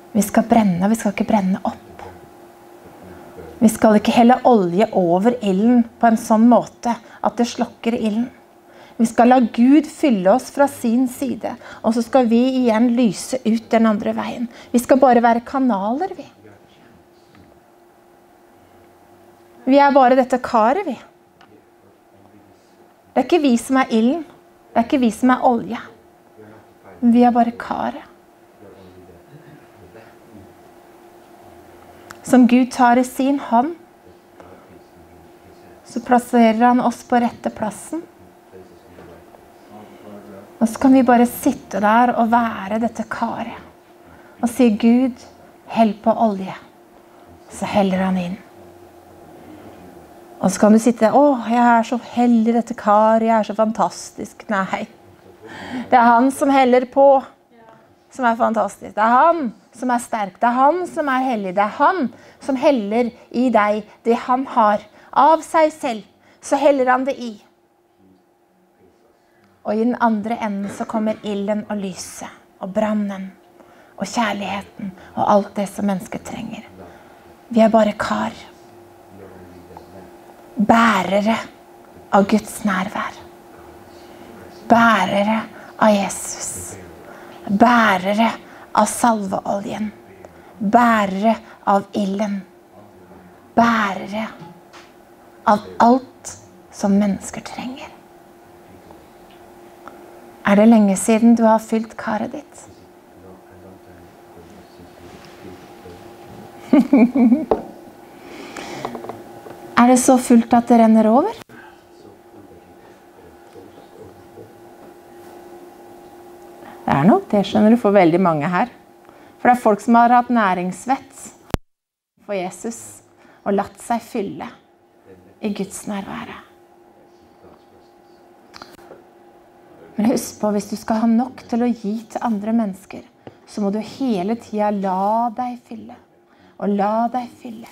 Speaker 4: Vi skal brenne, vi skal ikke brenne opp. Vi skal ikke helle olje over ilden på en sånn måte at det slokker ilden. Vi skal la Gud fylle oss fra sin side, og så skal vi igjen lyse ut den andre veien. Vi skal bare være kanaler, vi. Vi er bare dette karet, vi. Det er ikke vi som er ilden. Det er ikke vi som er olje. Vi er bare karet. Som Gud tar i sin hånd, så plasserer han oss på rette plassen. Og så kan vi bare sitte der og være dette karet. Og si, Gud, hell på olje. Så heller han inn. Og så kan du sitte der, jeg er så heldig dette karet, jeg er så fantastisk. Nei, det er han som heller på, som er fantastisk. Det er han som er sterk, det er han som er hellig. Det er han som heller i deg det han har. Av seg selv, så heller han det i. Og i den andre enden så kommer ilden og lyset, og brannen, og kjærligheten, og alt det som mennesket trenger. Vi er bare kar. Bærere av Guds nærvær. Bærere av Jesus. Bærere av salveoljen. Bærere av ilden. Bærere av alt som mennesker trenger. Er det lenge siden du har fylt karet ditt? Er det så fullt at det renner over? Det er nok det, skjønner du, for veldig mange her. For det er folk som har hatt næringsvett for Jesus og latt seg fylle i Guds nærvære. Men husk på, hvis du skal ha nok til å gi til andre mennesker, så må du hele tiden la deg fylle. Og la deg fylle.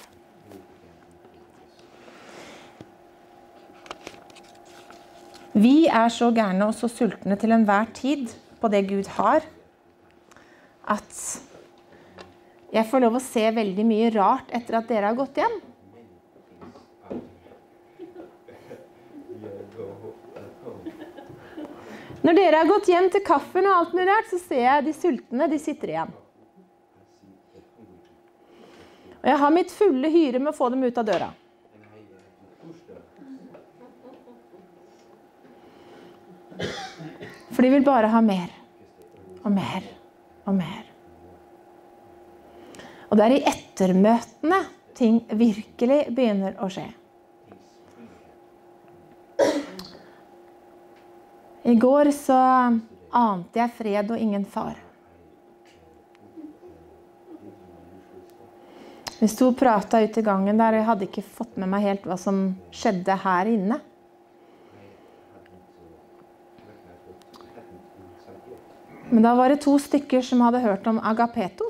Speaker 4: Vi er så gærne og så sultne til enhver tid på det Gud har, at jeg får lov å se veldig mye rart etter at dere har gått hjem. Når dere har gått hjem til kaffen og alt mulig rart, så ser jeg de sultne, de sitter igjen. Og jeg har mitt fulle hyre med å få dem ut av døra. For de vil bare ha mer, og mer, og mer. Og det er i ettermøtene ting virkelig begynner å skje. I går så ante jeg fred og ingen far. Vi sto og pratet ut i gangen der, og jeg hadde ikke fått med meg helt hva som skjedde her inne. Men da var det 2 stykker som hadde hørt om agapetos.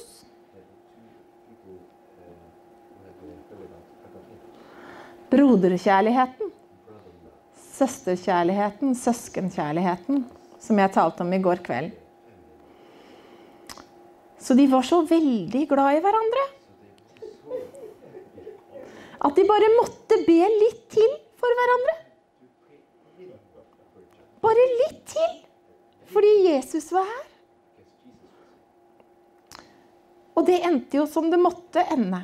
Speaker 4: Broderkjærligheten, søsterkjærligheten, søskenkjærligheten, som jeg talte om i går kveld. Så de var så veldig glad i hverandre. At de bare måtte be litt til for hverandre. Bare litt til. Fordi Jesus var her. Og det endte jo som det måtte ende.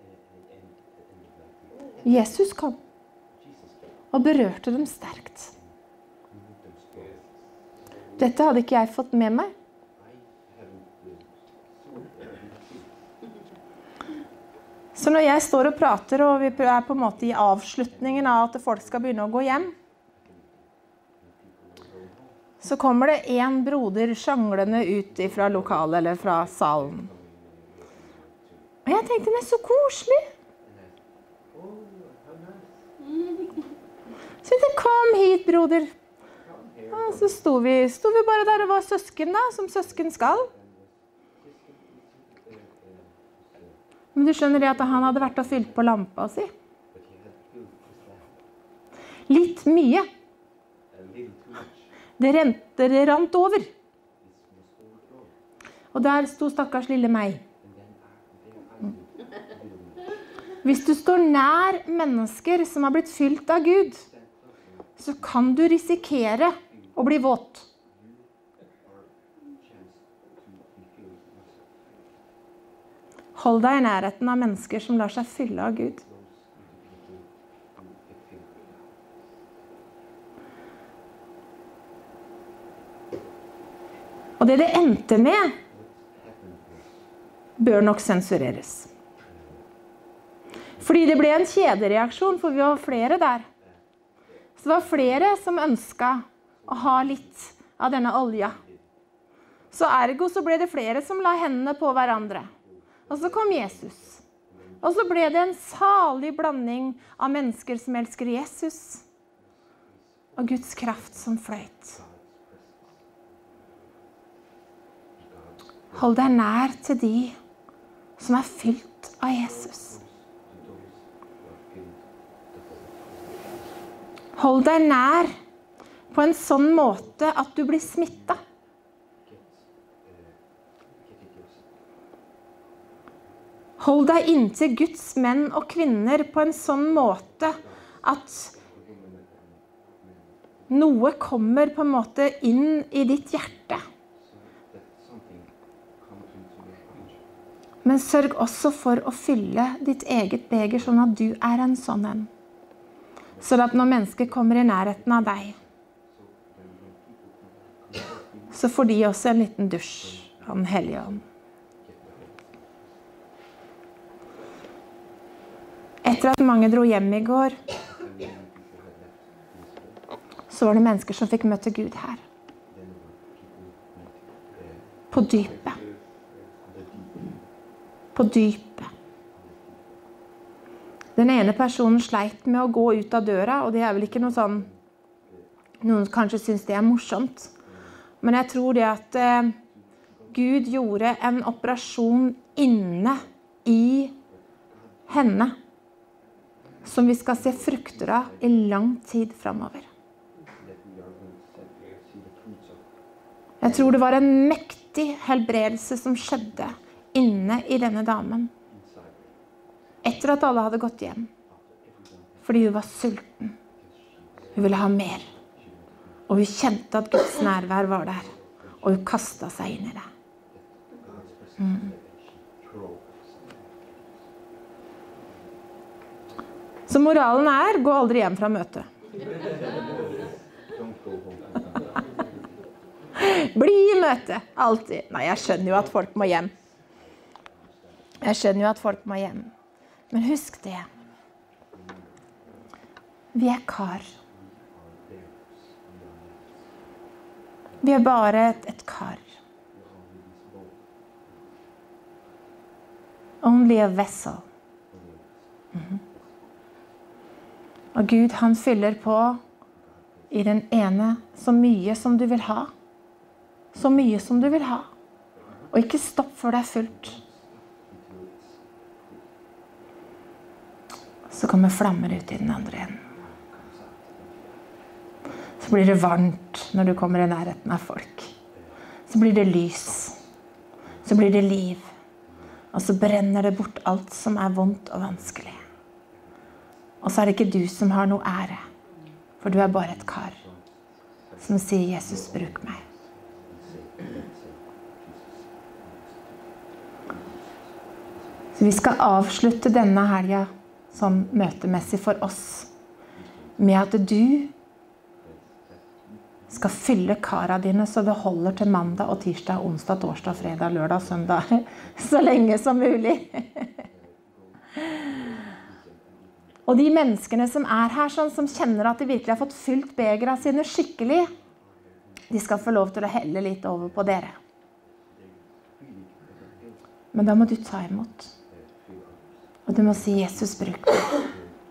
Speaker 4: Jesus kom og berørte dem sterkt. Dette hadde ikke jeg fått med meg. Så når jeg står og prater, og vi er på en måte i avslutningen av at folk skal begynne å gå hjem, så kommer det en broder sjanglende ut fra lokalet eller fra salen. Og jeg tenkte, det er så koselig. Så jeg kom hit, broder. Og så sto vi bare der og var søsken da, som søsken skal. Men du skjønner det at han hadde vært og fylt på lampa si. Litt mye. Det rant over. Og der sto stakkars lille meg. Hvis du står nær mennesker som har blitt fylt av Gud, så kan du risikere å bli våt. Hold deg i nærheten av mennesker som lar seg fylle av Gud. Og det endte med, bør nok sensureres. Fordi det ble en kjedereaksjon, for vi var flere der. Så det var flere som ønsket å ha litt av denne olja. Så ergo så ble det flere som la hendene på hverandre. Og så kom Jesus. Og så ble det en salig blanding av mennesker som elsker Jesus, og Guds kraft som fløyt. Hold deg nær til de som er fylt av Jesus. Hold deg nær på en sånn måte at du blir smittet. Hold deg inntil Guds menn og kvinner på en sånn måte at noe kommer på en måte inn i ditt hjerte. Men sørg også for å fylle ditt eget beger sånn at du er en sånn en. Så at når mennesker kommer i nærheten av deg, så får de også en liten dusj av den hellige ånd. Etter at mange dro hjem i går, så var det mennesker som fikk møte Gud her. På dypet. På dypet. Den ene personen sleit med å gå ut av døra, og det er vel ikke noe sånn, noen kanskje synes det er morsomt. Men jeg tror det at Gud gjorde en operasjon inne i henne, som vi skal se frukter av i lang tid fremover. Jeg tror det var en mektig helbredelse som skjedde inne i denne damen. Etter at alle hadde gått hjem. Fordi hun var sulten. Hun ville ha mer. Og hun kjente at Guds nærvær var der. Og hun kastet seg inn i det. Så moralen er, gå aldri hjem fra møtet. Bli i møtet, alltid. Nei, jeg skjønner jo at folk må hjem. Men husk det. Vi er kar. Vi er bare et kar. Only a vessel. Og Gud, han fyller på i den ene så mye som du vil ha. Så mye som du vil ha. Og ikke stopp før det er fullt. Så kommer flammer ut i den andre enden. Så blir det varmt når du kommer i nærheten av folk. Så blir det lys. Så blir det liv. Og så brenner det bort alt som er vondt og vanskelig. Og så er det ikke du som har noe ære. For du er bare et kar som sier, Jesus, bruk meg. Så vi skal avslutte denne helgen sånn møtemessig for oss med at du skal fylle kara dine så det holder til mandag og tirsdag, onsdag, torsdag, fredag, lørdag, søndag så lenge som mulig. Og de menneskene som er her sånn, som kjenner at de virkelig har fått fylt begeret sine skikkelig, de skal få lov til å helle litt over på dere. Men da må du ta imot. Og du må si, Jesus, bruk meg.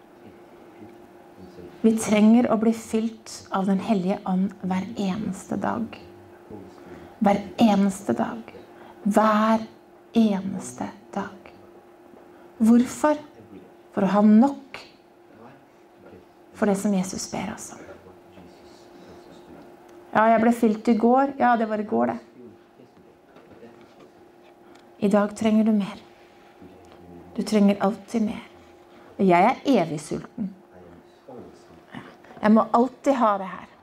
Speaker 4: Vi trenger å bli fylt av den hellige ånd hver eneste dag. Hver eneste dag. Hver eneste dag. Hvorfor? For å ha nok for det som Jesus ber oss om. Ja, jeg ble fylt i går. Ja, det var i går det. I dag trenger du mer. Du trenger alltid mer. Og jeg evig sulten. Jeg må alltid ha det her.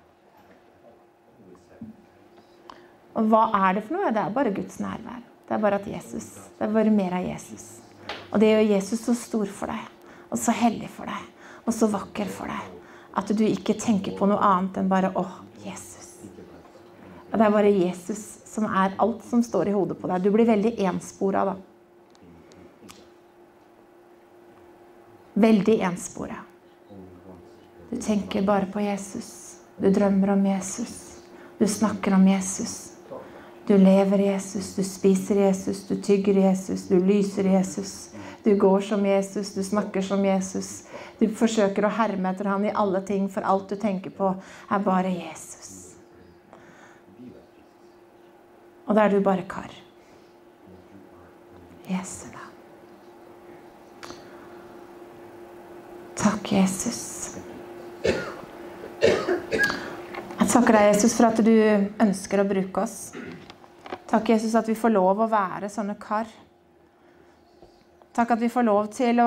Speaker 4: Og hva det for noe? Det bare Guds nærvær. Det bare at Jesus. Det bare mer av Jesus. Og det gjør Jesus så stor for deg. Og så hellig for deg. Og så vakker for deg. At du ikke tenker på noe annet enn bare, Jesus. Og det bare Jesus som alt som står i hodet på deg. Du blir veldig ensporet da. Veldig ensporet. Du tenker bare på Jesus. Du drømmer om Jesus. Du snakker om Jesus. Du lever Jesus. Du spiser Jesus. Du tygger Jesus. Du lyser Jesus. Du går som Jesus. Du snakker som Jesus. Du forsøker å herme etter han i alle ting, for alt du tenker på bare Jesus. Og da du bare kar. Jesus da. Takk, Jesus. Jeg takker deg, Jesus, for at du ønsker å bruke oss. Takk, Jesus, at vi får lov å være sånne kar. Takk at vi får lov til å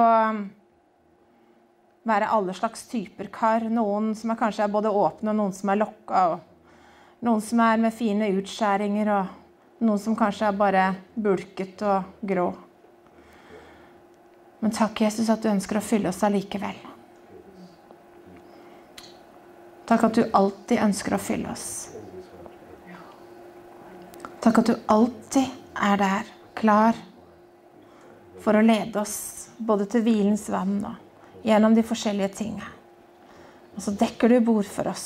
Speaker 4: være alle slags typer kar. Noen som kanskje både åpne, og noen som lokket, og noen som med fine utskjæringer, og noen som kanskje bare bulket og grå. Men takk, Jesus, at du ønsker å fylle oss allikevel. Takk at du alltid ønsker å fylle oss. Takk at du alltid der, klar for å lede oss, både til hvilens vann og gjennom de forskjellige tingene. Og så dekker du bord for oss.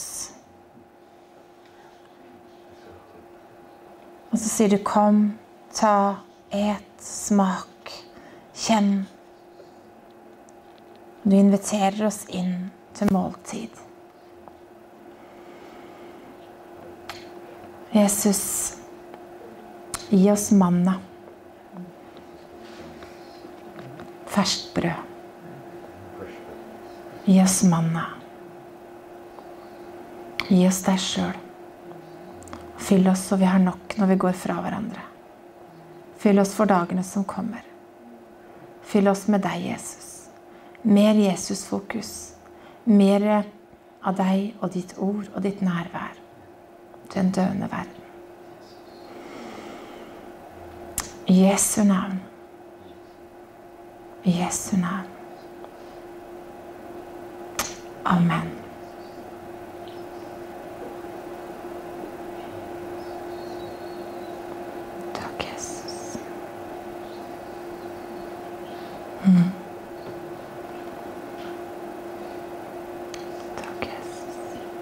Speaker 4: Og så sier du, kom, ta, et, smak, kjenn. Du inviterer oss inn til måltid. Jesus, gi oss manna. Ferskt brød. Gi oss manna. Gi oss deg selv. Fyll oss så vi har nok når vi går fra hverandre. Fyll oss for dagene som kommer. Fyll oss med deg, Jesus. Mer Jesus-fokus. Mer av deg og ditt ord og ditt nærvær. Til en døende verden. I Jesu navn. I Jesu navn. Amen. Takk, Jesus. Takk, Jesus.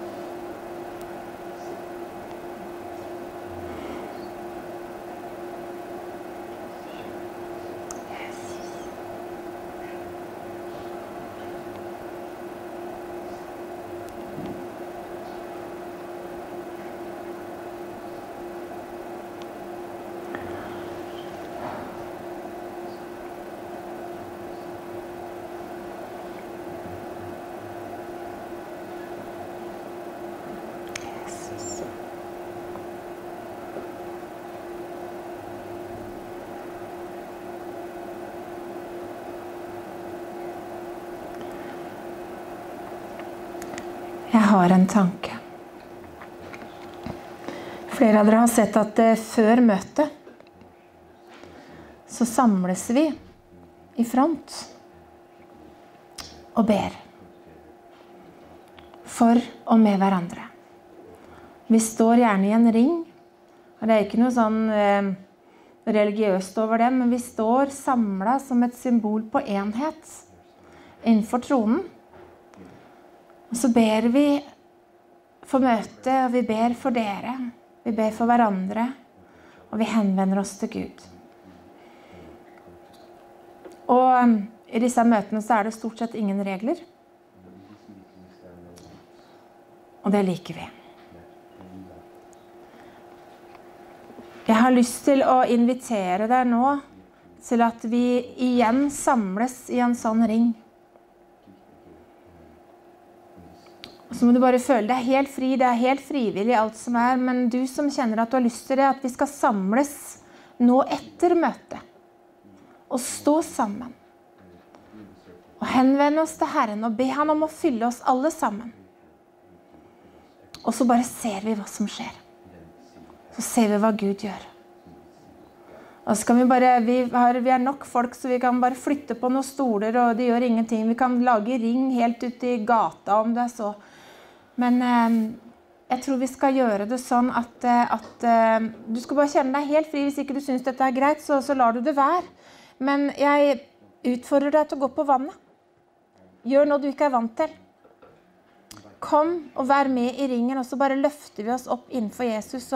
Speaker 4: Jeg har en tanke. Flere av dere har sett at før møtet så samles vi i front og ber for og med hverandre. Vi står gjerne i en ring, og det ikke noe sånn religiøst over det, men vi står samlet som et symbol på enhet innenfor tronen. Og så ber vi for møtet, og vi ber for dere, vi ber for hverandre, og vi henvender oss til Gud. Og i disse møtene så det stort sett ingen regler. Og det liker vi. Jeg har lyst til å invitere deg nå til at vi igjen samles i en sånn ring. Og så må du bare føle deg helt fri, det helt frivillig alt som men du som kjenner at du har lyst til det, at vi skal samles nå etter møtet, og stå sammen. Og henvende oss til Herren og be han om å fylle oss alle sammen. Og så bare ser vi hva som skjer. Så ser vi hva Gud gjør. Og så kan vi bare, vi er nok folk, så vi kan bare flytte på noen stoler, og det gjør ingenting. Vi kan lage ring helt ut i gata om det er så. Men jeg tror vi skal gjøre det sånn at du skal bare kjenne deg helt fri. Hvis ikke du synes dette er greit, så lar du det være. Men jeg utfordrer deg til å gå på vannet. Gjør noe du ikke er vant til. Kom og vær med i ringen, og så bare løfter vi oss opp innenfor Jesus.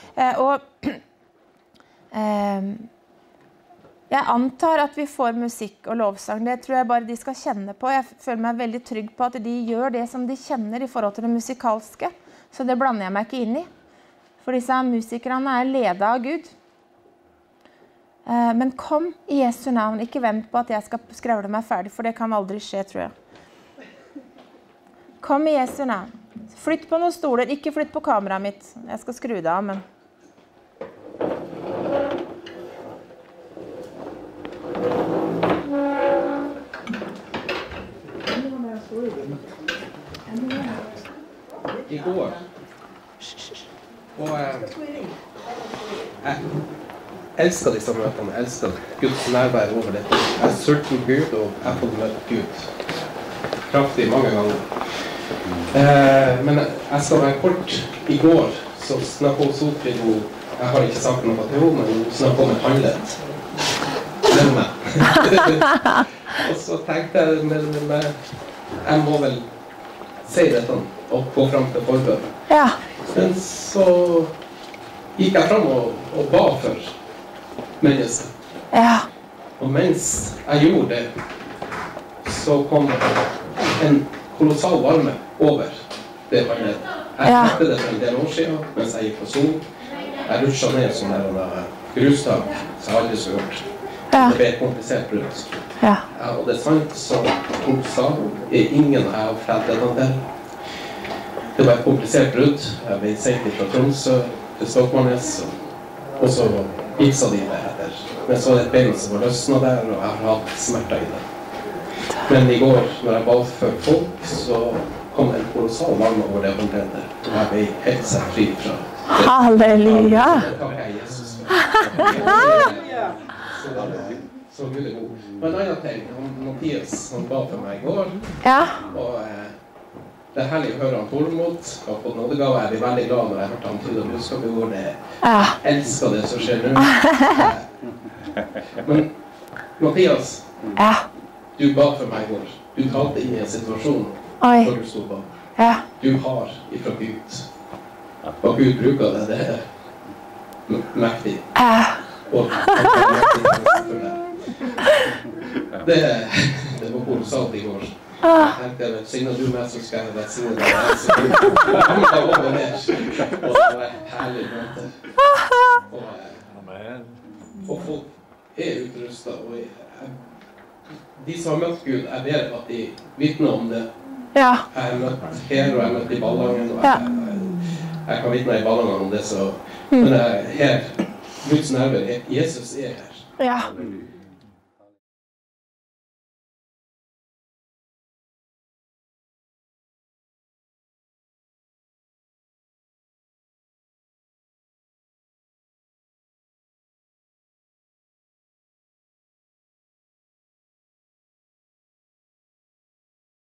Speaker 4: Jeg antar at vi får musikk og lovsang. Det tror jeg bare de skal kjenne på. Jeg føler meg veldig trygg på at de gjør det som de kjenner i forhold til det musikalske. Så det blander jeg meg ikke inn i. For disse musikerne er ledet av Gud. Men kom i Jesu navn. Ikke vent på at jeg skal skrevle meg ferdig, for det kan aldri skje, tror jeg. Kom i Jesu navn. Flytt på noen stoler. Ikke flytt på kameraet mitt. Jeg skal skru det av, men...
Speaker 5: I går. Og jeg elsker disse møtene. Jeg elsker Guds nærvær over dette. Jeg er sulten Gud, og jeg får møte Gud kraftig mange ganger. Men jeg skal være kort. I går så snakket hun Sofie noe. Jeg har ikke sagt noe til henne, men hun snakket om et handlet. Med meg. Og så tenkte jeg, jeg må vel si dette og gå frem til forbønn.
Speaker 4: Ja.
Speaker 5: Men så gikk jeg frem og ba for mennesket.
Speaker 4: Ja.
Speaker 5: Og mens jeg gjorde det, så kom en kolossal varme over det vannet. Jeg tenkte det for en del år siden, mens jeg gikk på sol. Jeg rutsjet ned sånn der grustak, så jeg aldri så gjort. Det ble et komplisert brudd. Ja, og det er sant, som hun sa, ingen jeg har fortalt dette til. Det var et komplisert brudd. Jeg ble sendt fra Tromsø til Stokmarknes, og så gipsa de det etter. Men så var det et bein som var løsnet der, og jeg har hatt smerter i det. Men i går, når jeg ba for folk, så kom en kolossal varme over det håndleddet. Og jeg ble helt sett fri fra det.
Speaker 4: Halleluja!
Speaker 5: Det takker jeg Jesus for. Så Gud er god. Men en annen ting, Mathias, han ba for meg i går.
Speaker 4: Ja.
Speaker 5: Og det er herlig å høre han Tormod, og på nådegave er vi veldig glad når jeg hørte han tyde budskap i går. Jeg elsker det som skjer nå. Men Mathias, du ba for meg i går. Du talte inn i en situasjon hvor du stod på. Du har ifra Gud. Og Gud bruker det, det er mektig. Og han er mektig for det. Det var kolossalt i går. Jeg tenkte, signer du meg, så skal jeg velsigne deg. Så han var over der. Og det var et herlig møte. Og folk er utrustet. De som har møtt Gud, jeg vet at de vitner om det. Jeg har møtt her, og jeg har møtt i Ballangen. Og jeg kan vitne i Ballangen om det, så... Men her, Guds nærvær, Jesus er her.